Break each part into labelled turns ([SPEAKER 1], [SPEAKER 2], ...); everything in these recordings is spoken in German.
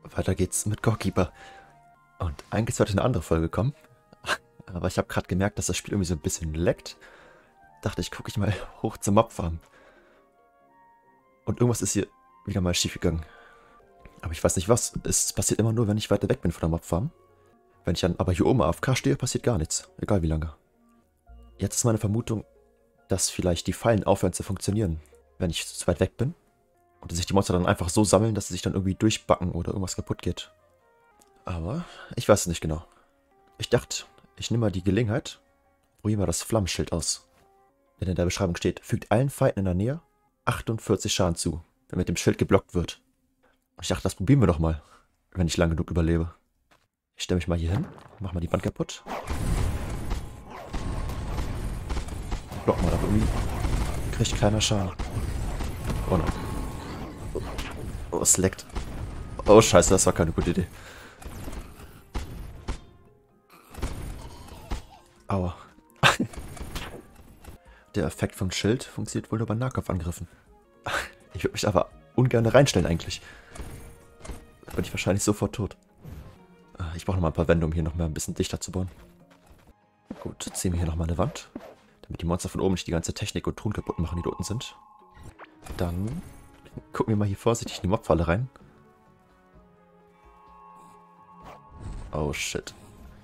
[SPEAKER 1] Weiter geht's mit Goalkeeper. Und eigentlich sollte eine andere Folge kommen. Aber ich habe gerade gemerkt, dass das Spiel irgendwie so ein bisschen leckt. Dachte ich, gucke ich mal hoch zum Mobfarm. Und irgendwas ist hier wieder mal schief gegangen. Aber ich weiß nicht was. Es passiert immer nur, wenn ich weiter weg bin von der Mobfarm. Wenn ich dann aber hier oben AFK stehe, passiert gar nichts. Egal wie lange. Jetzt ist meine Vermutung, dass vielleicht die Fallen aufhören zu funktionieren, wenn ich zu weit weg bin. Und sich die Monster dann einfach so sammeln, dass sie sich dann irgendwie durchbacken oder irgendwas kaputt geht. Aber ich weiß es nicht genau. Ich dachte, ich nehme mal die Gelegenheit, probiere mal das Flammenschild aus. Denn in der Beschreibung steht, fügt allen Feinden in der Nähe 48 Schaden zu, wenn mit dem Schild geblockt wird. Und ich dachte, das probieren wir doch mal, wenn ich lang genug überlebe. Ich stelle mich mal hier hin, mach mal die Wand kaputt. Block mal, aber irgendwie kriegt keiner Schaden. Oh nein. Oh, es leckt. Oh scheiße, das war keine gute Idee. Aua. Der Effekt vom Schild funktioniert wohl nur bei Nahkampfangriffen. Ich würde mich aber ungern reinstellen eigentlich. Da bin ich wahrscheinlich sofort tot. Ich brauche noch mal ein paar Wände, um hier noch mal ein bisschen dichter zu bauen. Gut, ziehen wir hier noch mal eine Wand. Damit die Monster von oben nicht die ganze Technik und Truhen kaputt machen, die da unten sind. Dann gucken wir mal hier vorsichtig in die Mobfalle rein. Oh shit.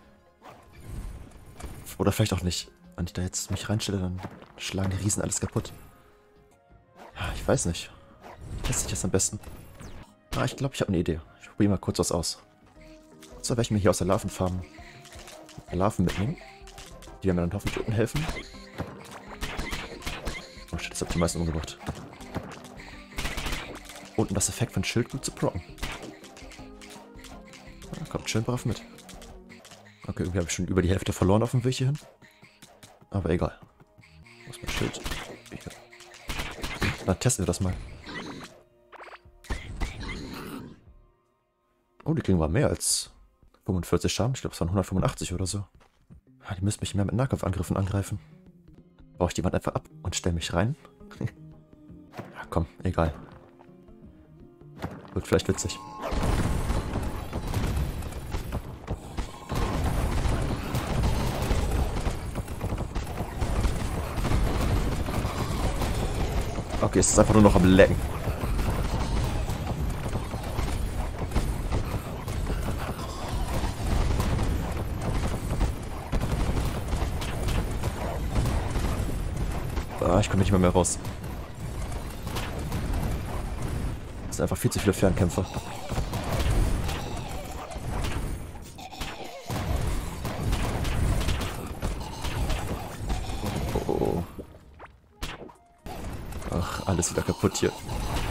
[SPEAKER 1] Oder vielleicht auch nicht. Wenn ich da jetzt mich reinstelle, dann schlagen die Riesen alles kaputt. Ja, ich weiß nicht. Teste ich das am besten? Ah, ich glaube, ich habe eine Idee. Ich probiere mal kurz was aus. So werde ich mir hier aus der Larvenfarm Larven mitnehmen. Die werden mir dann hoffentlich unten helfen. Oh shit, das hat die meisten umgebracht. Unten das Effekt von Schild gut zu procken. Ja, kommt schön brav mit. Okay, irgendwie habe ich schon über die Hälfte verloren auf dem Weg hierhin. Aber egal. Wo ist mein Schild? Hier. Dann testen wir das mal. Oh, die kriegen wir mehr als 45 Schaden. Ich glaube, es waren 185 oder so. Die müssen mich mehr mit Nahkampfangriffen angreifen. Baue ich die Wand einfach ab und stelle mich rein. Ja, komm, egal. Wird vielleicht witzig. Okay, es ist einfach nur noch am Lecken. Ah, ich komme nicht mehr raus. Es sind einfach viel zu viele Fernkämpfer. Oh. Ach, alles wieder kaputt hier.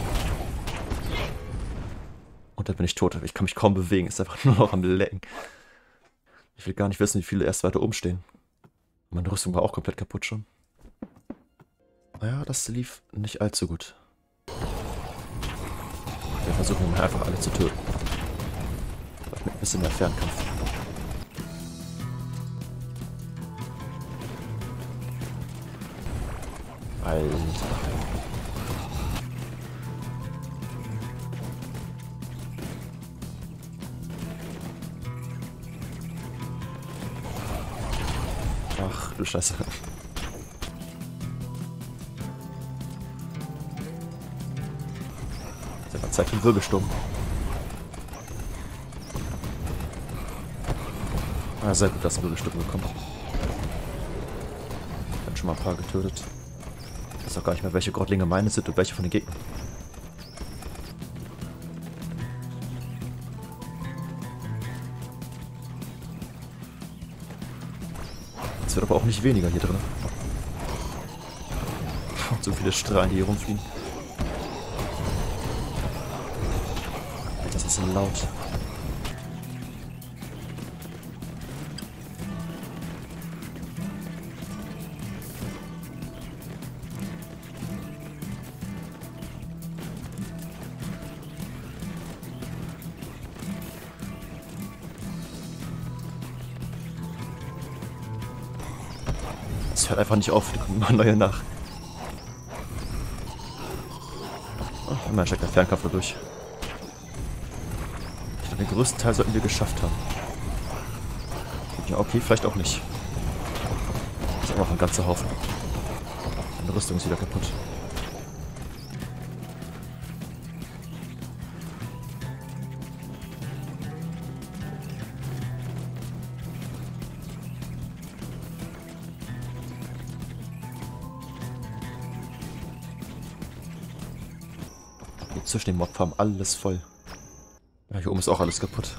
[SPEAKER 1] Und dann bin ich tot. Ich kann mich kaum bewegen. Es ist einfach nur noch am Lecken. Ich will gar nicht wissen, wie viele erst weiter oben stehen. Meine Rüstung war auch komplett kaputt schon. Naja, das lief nicht allzu gut. Wir versuchen mal einfach alle zu töten. Vielleicht mit ein bisschen mehr Fernkampf. Alter. Ach, du Scheiße. Zeit für den Wirbelsturm. Ah, sehr gut, dass ein Wirbelsturm bekommen. Ich habe schon mal ein paar getötet. Ich weiß auch gar nicht mehr, welche Grottlinge meine sind und welche von den Gegnern. Es wird aber auch nicht weniger hier drin. Und so viele Strahlen, die hier rumfliegen. Das ist so laut. Es hört einfach nicht auf, da kommen immer neue nach. Oh, immerhin steckt der Fernkampf nur durch. Den größten Teil sollten wir geschafft haben. Ja, okay, vielleicht auch nicht. Das ist auch noch ein ganzer Haufen. Meine Rüstung ist wieder kaputt. Hier zwischen den Mobfarmen alles voll. Ja, hier oben ist auch alles kaputt.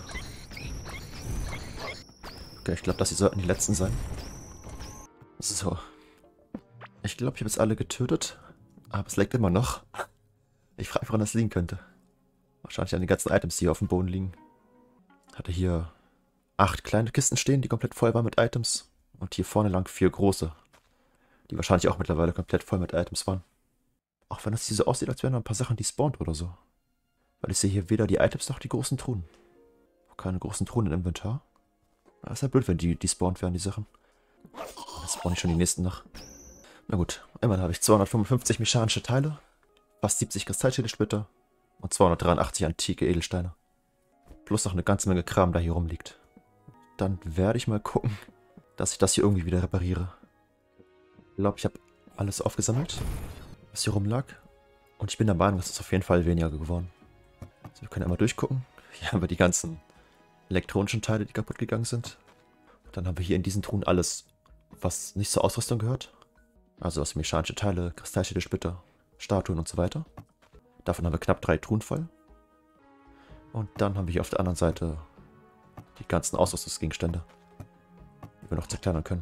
[SPEAKER 1] Okay, ich glaube, das hier sollten die letzten sein. So. Ich glaube, ich habe jetzt alle getötet. Aber es leckt immer noch. Ich frage mich, woran das liegen könnte. Wahrscheinlich an den ganzen Items, die hier auf dem Boden liegen. Hatte hier 8 kleine Kisten stehen, die komplett voll waren mit Items. Und hier vorne lang 4 große. Die wahrscheinlich auch mittlerweile komplett voll mit Items waren. Auch wenn das hier so aussieht, als wären noch ein paar Sachen, die spawnt oder so. Weil ich sehe hier weder die Items noch die großen Truhen. Keine großen Truhen im Inventar. Das ist ja blöd, wenn die spawnt werden, die Sachen. Das spawne ich schon die nächsten nach. Na gut, immerhin habe ich 255 mechanische Teile, fast 70 Kristallschädelsplitter und 283 antike Edelsteine. Plus noch eine ganze Menge Kram, da hier rumliegt. Dann werde ich mal gucken, dass ich das hier irgendwie wieder repariere. Ich glaube, ich habe alles aufgesammelt, was hier rumlag. Und ich bin der Meinung, es ist auf jeden Fall weniger geworden. Also wir können einmal durchgucken. Hier haben wir die ganzen elektronischen Teile, die kaputt gegangen sind. Dann haben wir hier in diesen Truhen alles, was nicht zur Ausrüstung gehört. Also was mechanische Teile, Kristallschädelsplitter, Statuen und so weiter. Davon haben wir knapp 3 Truhen voll. Und dann haben wir hier auf der anderen Seite die ganzen Ausrüstungsgegenstände, die wir noch zerkleinern können.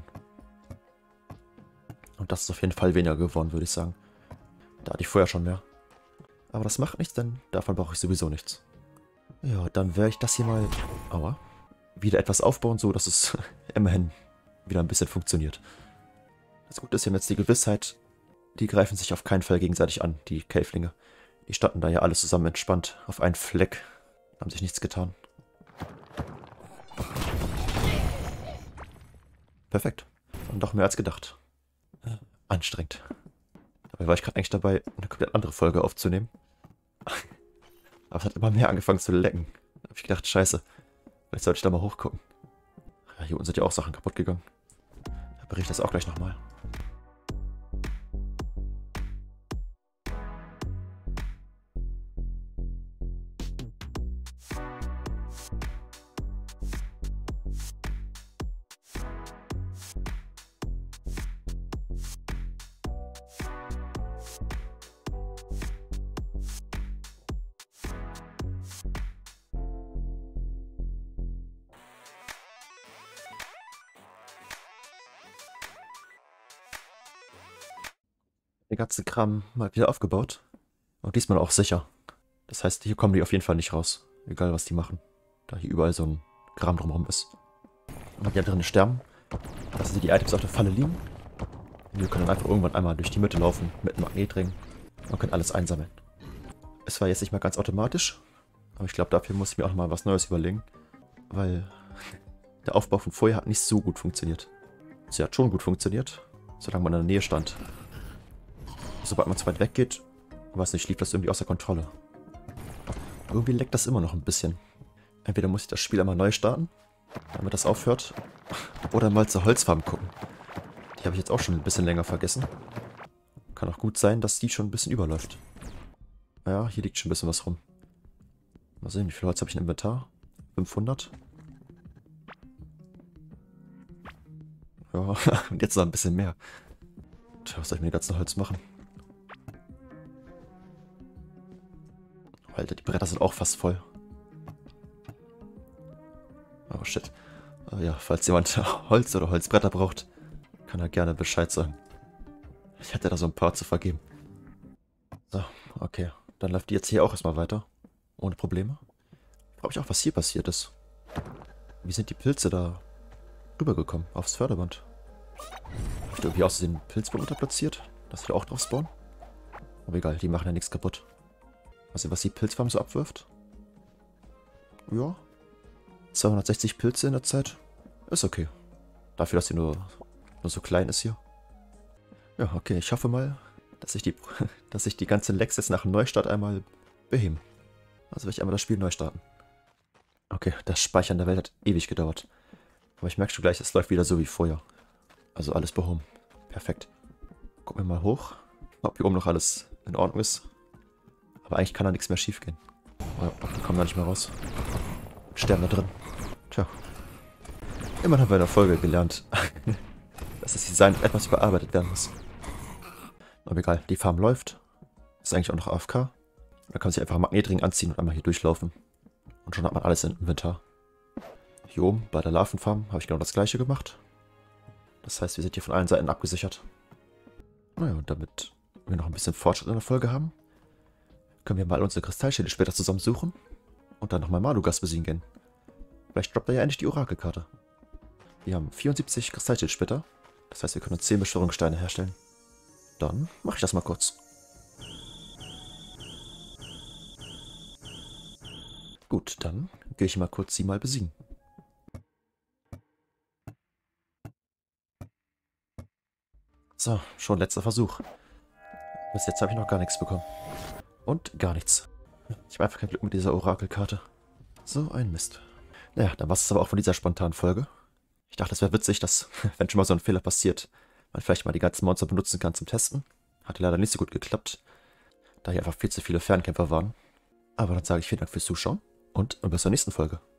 [SPEAKER 1] Und das ist auf jeden Fall weniger geworden, würde ich sagen. Da hatte ich vorher schon mehr. Aber das macht nichts, denn davon brauche ich sowieso nichts. Ja, dann werde ich das hier mal, aua, wieder etwas aufbauen, so dass es immerhin wieder ein bisschen funktioniert. Das Gute ist, wir haben jetzt die Gewissheit, die greifen sich auf keinen Fall gegenseitig an, die Käflinge. Die standen da ja alle zusammen entspannt auf einen Fleck, haben sich nichts getan. Perfekt. Und doch mehr als gedacht. Anstrengend. Dabei war ich gerade eigentlich dabei, eine komplett andere Folge aufzunehmen. Aber es hat immer mehr angefangen zu lecken. Da habe ich gedacht, scheiße, vielleicht sollte ich da mal hochgucken. Ja, hier unten sind ja auch Sachen kaputt gegangen. Da berichte ich das auch gleich nochmal. Den ganzen Kram mal wieder aufgebaut. Und diesmal auch sicher. Das heißt, hier kommen die auf jeden Fall nicht raus. Egal, was die machen. Da hier überall so ein Kram drumherum ist. Und wenn die da drinnen sterben, lassen sie die Items auf der Falle liegen. Und wir können dann einfach irgendwann einmal durch die Mitte laufen, mit einem Magnetring. Und können alles einsammeln. Es war jetzt nicht mal ganz automatisch. Aber ich glaube, dafür muss ich mir auch noch mal was Neues überlegen. Weil der Aufbau von vorher hat nicht so gut funktioniert. Sie hat schon gut funktioniert, solange man in der Nähe stand. Sobald man zu weit weg geht, weiß nicht, lief das irgendwie außer Kontrolle. Irgendwie leckt das immer noch ein bisschen. Entweder muss ich das Spiel einmal neu starten, damit das aufhört, oder mal zur Holzfarm gucken. Die habe ich jetzt auch schon ein bisschen länger vergessen. Kann auch gut sein, dass die schon ein bisschen überläuft. Ja, hier liegt schon ein bisschen was rum. Mal sehen, wie viel Holz habe ich im Inventar? 500. Ja, und jetzt noch ein bisschen mehr. Tja, was soll ich mit dem ganzen Holz machen? Alter, die Bretter sind auch fast voll. Oh shit. Ja, falls jemand Holz oder Holzbretter braucht, kann er gerne Bescheid sagen. Ich hätte da so ein paar zu vergeben. So, okay. Dann läuft die jetzt hier auch erstmal weiter. Ohne Probleme. Ich frage mich auch, was hier passiert ist. Wie sind die Pilze da rübergekommen? Aufs Förderband? Habe ich da irgendwie aus den Pilzbomben platziert? Dass die da auch drauf spawnen? Aber egal, die machen ja nichts kaputt. Also was die Pilzfarm so abwirft? Ja. 260 Pilze in der Zeit. Ist okay. Dafür, dass sie nur so klein ist hier. Ja, okay. Ich hoffe mal, dass sich die ganzen Lecks jetzt nach dem Neustart einmal beheben. Also werde ich einmal das Spiel neu starten. Okay, das Speichern der Welt hat ewig gedauert. Aber ich merke schon gleich, es läuft wieder so wie vorher. Also alles behoben. Perfekt. Gucken wir mal hoch, ob hier oben noch alles in Ordnung ist. Aber eigentlich kann da nichts mehr schief gehen. Oh, wir kommen da nicht mehr raus. Sterben da drin. Tja. Immerhin haben wir in der Folge gelernt, dass das Design etwas überarbeitet werden muss. Aber egal, die Farm läuft. Ist eigentlich auch noch AFK. Da kann man sich einfach einen Magnetring anziehen und einmal hier durchlaufen. Und schon hat man alles im Inventar. Hier oben bei der Larvenfarm habe ich genau das gleiche gemacht. Das heißt, wir sind hier von allen Seiten abgesichert. Naja, und damit wir noch ein bisschen Fortschritt in der Folge haben, können wir mal unsere Kristallschädel später zusammensuchen und dann nochmal Malugas besiegen gehen. Vielleicht droppt er ja endlich die Orakelkarte. Wir haben 74 Kristallschildsplitter. Das heißt, wir können 10 Beschwörungssteine herstellen. Dann mache ich das mal kurz. Gut, dann gehe ich mal kurz sie mal besiegen. So, schon letzter Versuch. Bis jetzt habe ich noch gar nichts bekommen. Und gar nichts. Ich habe einfach kein Glück mit dieser Orakelkarte. So ein Mist. Naja, dann war es aber auch von dieser spontanen Folge. Ich dachte, es wäre witzig, dass, wenn schon mal so ein Fehler passiert, man vielleicht mal die ganzen Monster benutzen kann zum Testen. Hatte leider nicht so gut geklappt, da hier einfach viel zu viele Fernkämpfer waren. Aber dann sage ich vielen Dank fürs Zuschauen und bis zur nächsten Folge.